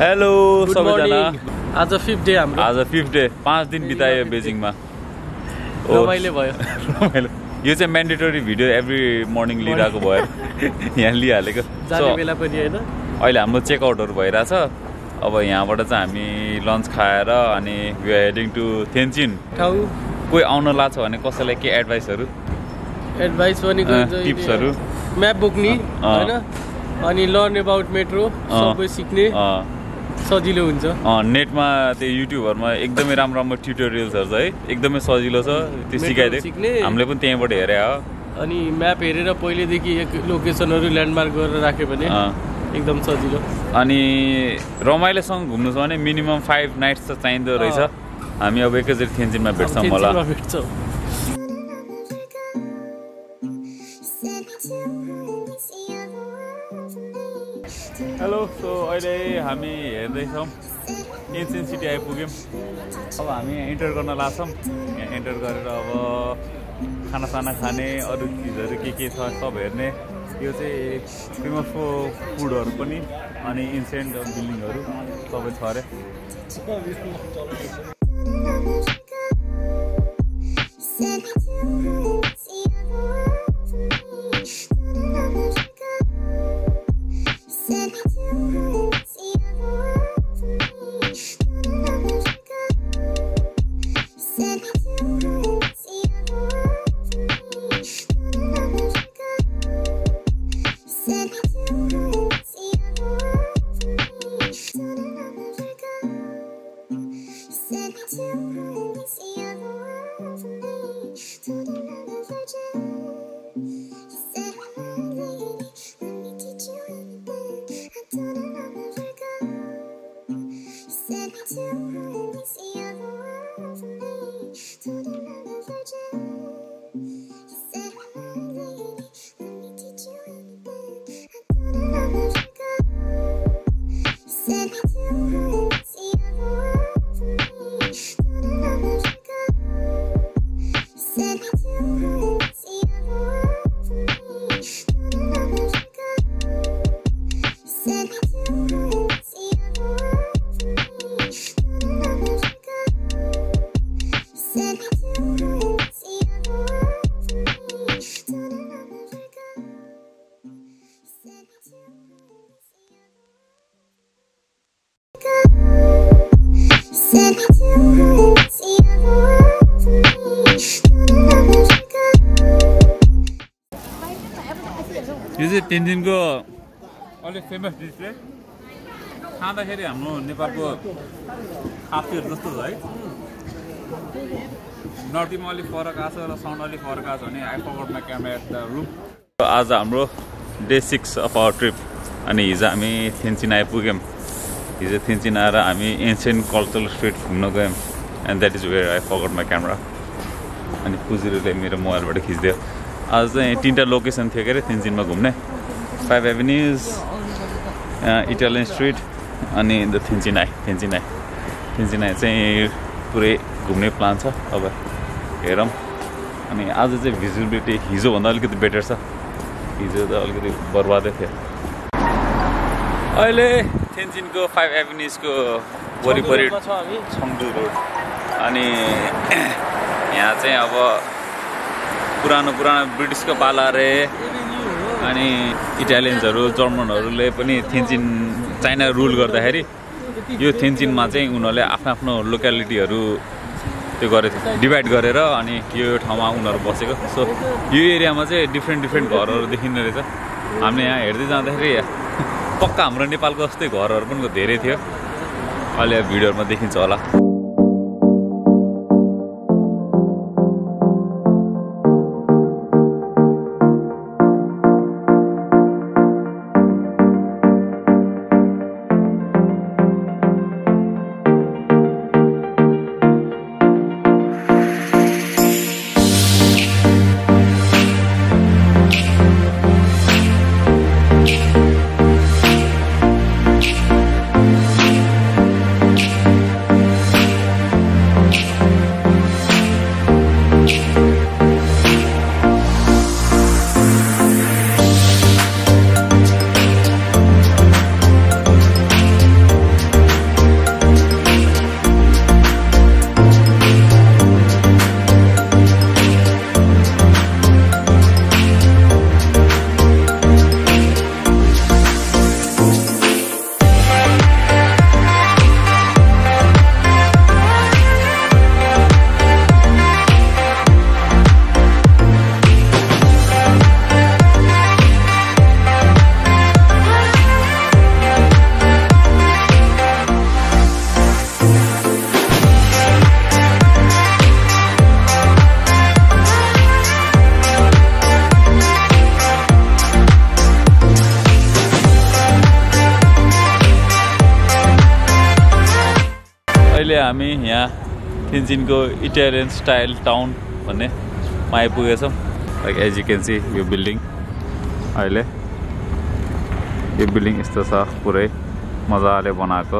Hello सबैजना आज 5th day हाम्रो आज 5th डे 5 दिन बितायो बेजिङमा रमाइलो भयो रमाइलो यो चाहिँ म्यान्डेटरी भिडियो एभ्री मर्निङ लिइरहेको भयो यहाँ लिइहालेको जाने बेला पनि हैन अहिले हाम्रो चेकआउटहरु भइराछ अब यहाँबाट चाहिँ हामी लन्च खाएर अनि we are heading to Tianjin ठाउँ कोही आउन लाग्छ भने कसैलाई के एडभाइस पनि टिप्सहरु म्याप बोक्ने हैन अनि लर्न अबाउट मेट्रो सबै सिक्ने सजिलो हुन्छ नेटमा त्यो युट्युबहरुमा एकदमै राम्रो ट्युटोरियल्सहरु छ है एकदमै सजिलो छ त्यो सिकाइदे हामीले पनि त्यहीबाट हेरे हो अनि म्याप हेरेर पहिलेदेखि एक लोकेसनहरु ल्यान्डमार्क गरेर राख्यो भने एकदम सजिलो अनि रमाइलोसँग घुम्नु छ भने मिनिमम 5 नाइट्स त चाहिँदो रहेछ हामी अब एकैचोटि थेन्जिनमा भेट्छौं होला हेलो सो अहिले हामी हेर्दैछौँ एन्सियन्ट सिटी आइपुग्यौँ अब हामी यहाँ इन्टर गर्न लाग्छौँ यहाँ इन्टर गरेर अब खानासाना खाने अरू चिजहरू के छ सब हेर्ने यो चाहिँ फेमसको फुडहरू पनि अनि एन्सियन्ट बिल्डिङहरू सबै छ अरे यो चाहिँ तेन्जिनको अलिक फेमस डिस है खाँदाखेरि हाम्रो नेपालको खाप्टीहरू जस्तो छ है नर्थीमा अलिक फरक आएको छ र साउन्ड अलिक फरक आएको छ भने I forgot my camera at the room आज हाम्रो डे 6 अफ आवर ट्रिप अनि हिजो हामी थेन्जिन आइपुग्यौँ हिजो थेन्जिन आएर हामी एन्सियन्ट कल्चरल स्ट्रिट घुम्न गयौँ and that is where I forgot my camera अनि पुजिरोले मेरो मोबाइलबाट खिचिदियो आज चाहिँ 3टा लोकेसन थियो के अरे थेन्जिनमा घुम्ने 5 एभेन्यूज इटालियन स्ट्रिट अनि द थेन्जिन आइ चाहिँ पुरै घुम्ने प्लान छ अब हेरौँ अनि आज चाहिँ भिजिबिलिटी हिजोभन्दा अलिकति बेटर छ हिजो त अलिकति बर्बादै थियो अहिले थेन्जिनको 5 एभेन्यूजको वरिपरि छङ्दु रोड अनि यहाँ चाहिँ अब पुरानो ब्रिटिसको पाला रे अनि इटालियन्सहरू जर्मनहरूले पनि थेन्जिन चाइना रुल गर्दाखेरि यो थेन्जिनमा चाहिँ उनीहरूले आफ्नो लोकालिटीहरू त्यो गरेको डिभाइड गरेर अनि यो ठाउँमा उनीहरू बसेको सो यो एरियामा चाहिँ डिफ्रेन्ट घरहरू देखिने रहेछ हामीले यहाँ हेर्दै जाँदाखेरि पक्का हाम्रो नेपालको जस्तै घरहरू पनि धेरै थियो अहिले भिडियोहरूमा देखिन्छ होला अहिले हामी यहाँ थिन्जिनको इटालियन स्टाइल टाउन भन्ने आइपुगेछौँ like as you can see यो बिल्डिङ अहिले यो बिल्डिङ यस्तो छ पुरै मजाले बनाएको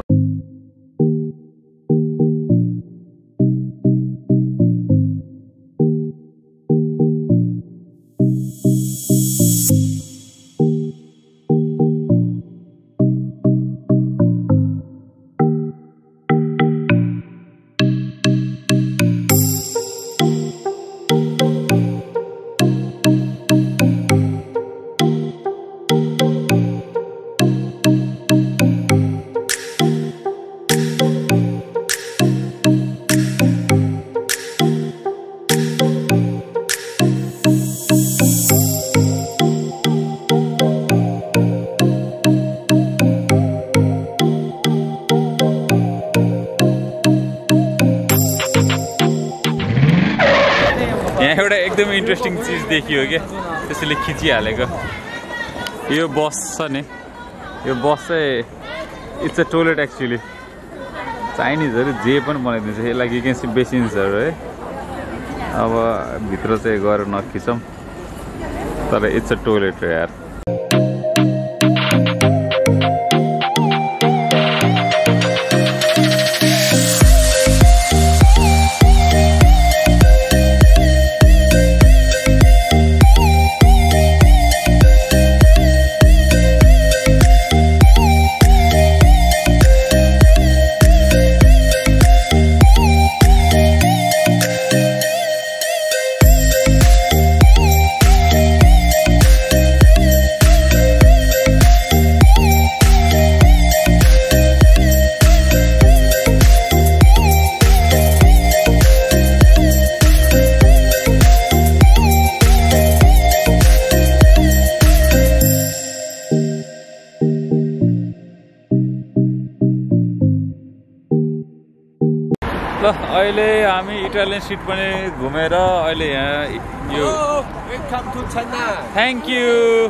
यहाँ एउटा एकदमै इन्ट्रेस्टिङ चिज देखियो क्या त्यसैले खिचिहालेको यो बस छ नि यो बस चाहिँ इट्स अ टोइलेट एक्चुअली चाइनिजहरू जे पनि बनाइदिन्छ यसलाई के के बेसिन्सहरू है अब भित्र चाहिँ गएर नखिचौँ तर इट्स अ टोइलेट हो यार ल अहिले हामी इटालियन स्ट्रिट पनि घुमेर अहिले यहाँ यो welcome to China thank you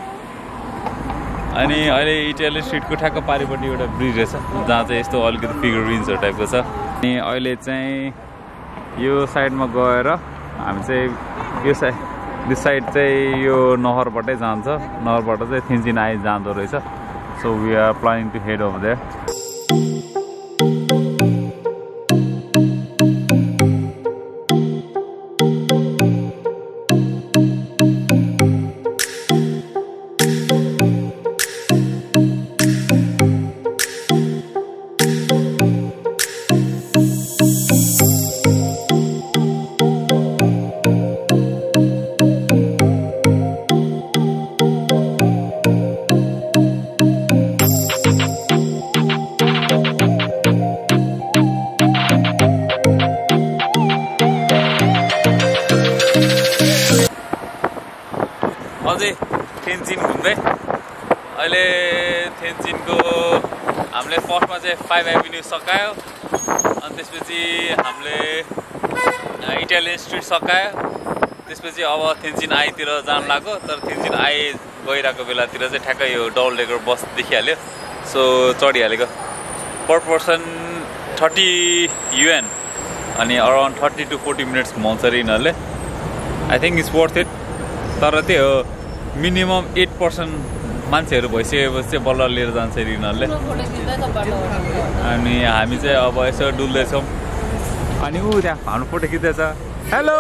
अनि अहिले इटालियन स्ट्रिटको ठ्याक्क पारिपट्टि एउटा ब्रिज रहेछ जहाँ चाहिँ यस्तो अलिकति फिगरिन्सहरू टाइपको छ अनि अहिले चाहिँ यो साइडमा गएर हामी चाहिँ यो साइड चाहिँ यो नहरबाटै जान्छ नहरबाट चाहिँ थिन्जिन जाँदो रहेछ so we are planning to head over there अझै थिन्जिन घुम्दै अहिले थिन्जिनको हामीले फर्स्टमा चाहिँ 5 एभिन्यू सकायो अनि त्यसपछि हामीले इटालियन स्ट्रिट सकायो त्यसपछि अब थिन्जिन आईतिर जानु लाग्यो तर थिन्जिन आई गइरहेको बेलातिर चाहिँ ठ्याक्कै यो डबल डेकर बस देखिहाल्यो सो चढिहालेको पर पर्सन 30 युएन अनि अराउन्ड 30 to 40 मिनट्स घुमाउँछ अरे यिनीहरूले I think it's worth it तर त्यही हो मिनिमम 8% मान्छेहरू भइसकेपछि चाहिँ बल्ल लिएर जान्छ यिनीहरूले अनि हामी चाहिँ अब यसो डुल्दैछौँ अनि ऊ त्यहाँ हाम्रो फोटो खिच्दैछ hello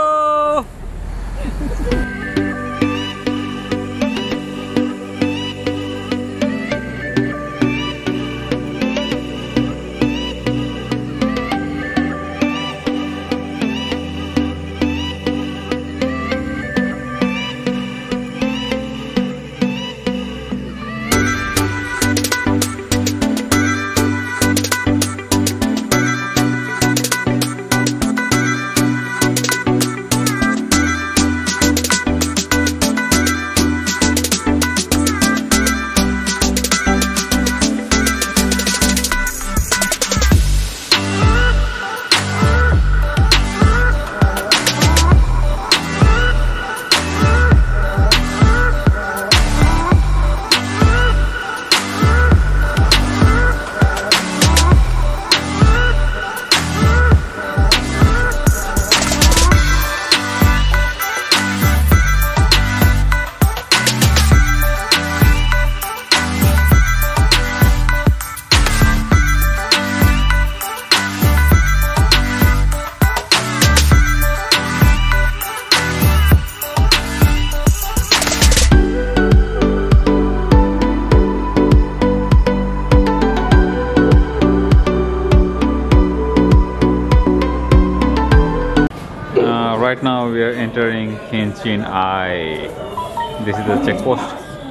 we are entering Tianjin Eye. This is the checkpost.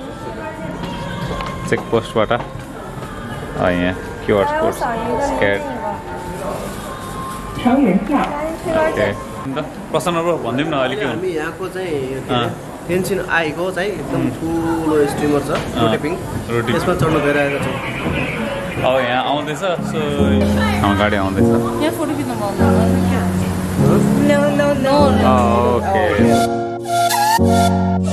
Checkpost bata. Oh yeah, QR code. Scared. Okay. प्रश्न नम्बर भन्दिम न अलिक हामी यहाँको चाहिँ टेन्सन आएको चाहिँ एकदम ठुलो स्ट्रिमर छ रोटेपिङ त्यसमा चढ्न गइरहेको छौँ अब यहाँ आउँदैछ सो गाडी आउँदैछ यहाँ फोटो खिच्न पाउँदैन ओके